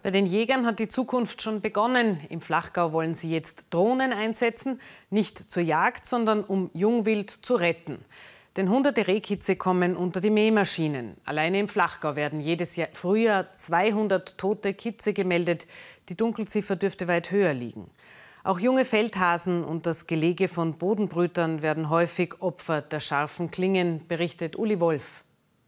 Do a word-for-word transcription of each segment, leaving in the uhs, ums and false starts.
Bei den Jägern hat die Zukunft schon begonnen. Im Flachgau wollen sie jetzt Drohnen einsetzen, nicht zur Jagd, sondern um Jungwild zu retten. Denn hunderte Rehkitze kommen unter die Mähmaschinen. Alleine im Flachgau werden jedes Jahr Frühjahr zweihundert tote Kitze gemeldet. Die Dunkelziffer dürfte weit höher liegen. Auch junge Feldhasen und das Gelege von Bodenbrütern werden häufig Opfer der scharfen Klingen, berichtet Uli Wolf.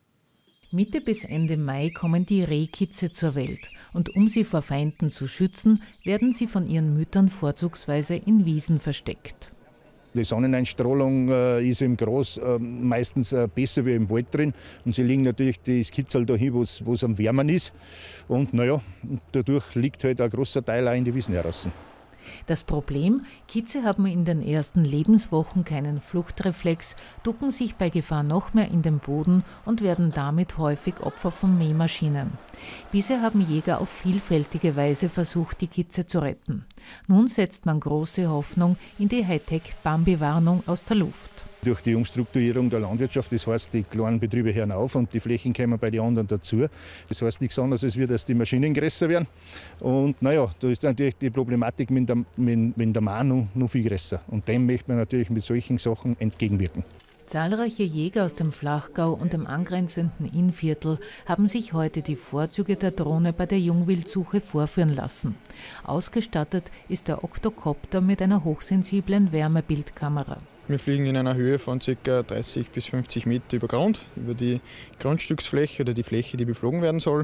Mitte bis Ende Mai kommen die Rehkitze zur Welt. Und um sie vor Feinden zu schützen, werden sie von ihren Müttern vorzugsweise in Wiesen versteckt. Die Sonneneinstrahlung äh, ist im Gras äh, meistens äh, besser wie im Wald drin. Und sie legen natürlich das Kitzel dahin, wo es am wärmen ist. Und naja, dadurch liegt halt ein großer Teil auch in die Wiesen heraus. Das Problem: Kitze haben in den ersten Lebenswochen keinen Fluchtreflex, ducken sich bei Gefahr noch mehr in den Boden und werden damit häufig Opfer von Mähmaschinen. Bisher haben Jäger auf vielfältige Weise versucht, die Kitze zu retten. Nun setzt man große Hoffnung in die Hightech-Bambi-Warnung aus der Luft. Durch die Umstrukturierung der Landwirtschaft, das heißt, die kleinen Betriebe hören auf und die Flächen kommen bei den anderen dazu. Das heißt nichts anderes, als dass die Maschinen größer werden. Und naja, da ist natürlich die Problematik mit der, mit, mit der Mahn noch, noch viel größer. Und dem möchte man natürlich mit solchen Sachen entgegenwirken. Zahlreiche Jäger aus dem Flachgau und dem angrenzenden Innviertel haben sich heute die Vorzüge der Drohne bei der Jungwildsuche vorführen lassen. Ausgestattet ist der Octocopter mit einer hochsensiblen Wärmebildkamera. Wir fliegen in einer Höhe von ca. dreißig bis fünfzig Meter über Grund, über die Grundstücksfläche oder die Fläche, die beflogen werden soll.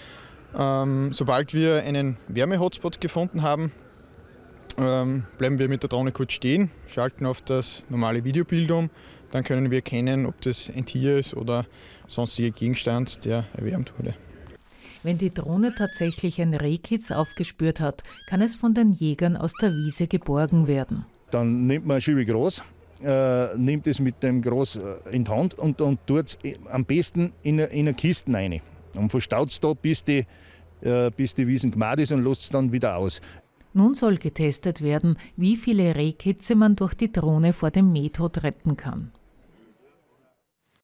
Ähm, sobald wir einen Wärme-Hotspot gefunden haben, ähm, bleiben wir mit der Drohne kurz stehen, schalten auf das normale Videobild um. Dann können wir erkennen, ob das ein Tier ist oder sonstiger Gegenstand, der erwärmt wurde. Wenn die Drohne tatsächlich ein Rehkitz aufgespürt hat, kann es von den Jägern aus der Wiese geborgen werden. Dann nimmt man ein Scheibe Gras, äh, nimmt es mit dem Gras in die Hand und, und tut es am besten in eine, in eine Kiste rein. Und verstaut es da, bis die, äh, bis die Wiesen gemacht ist und lässt es dann wieder aus. Nun soll getestet werden, wie viele Rehkitze man durch die Drohne vor dem Mähtod retten kann.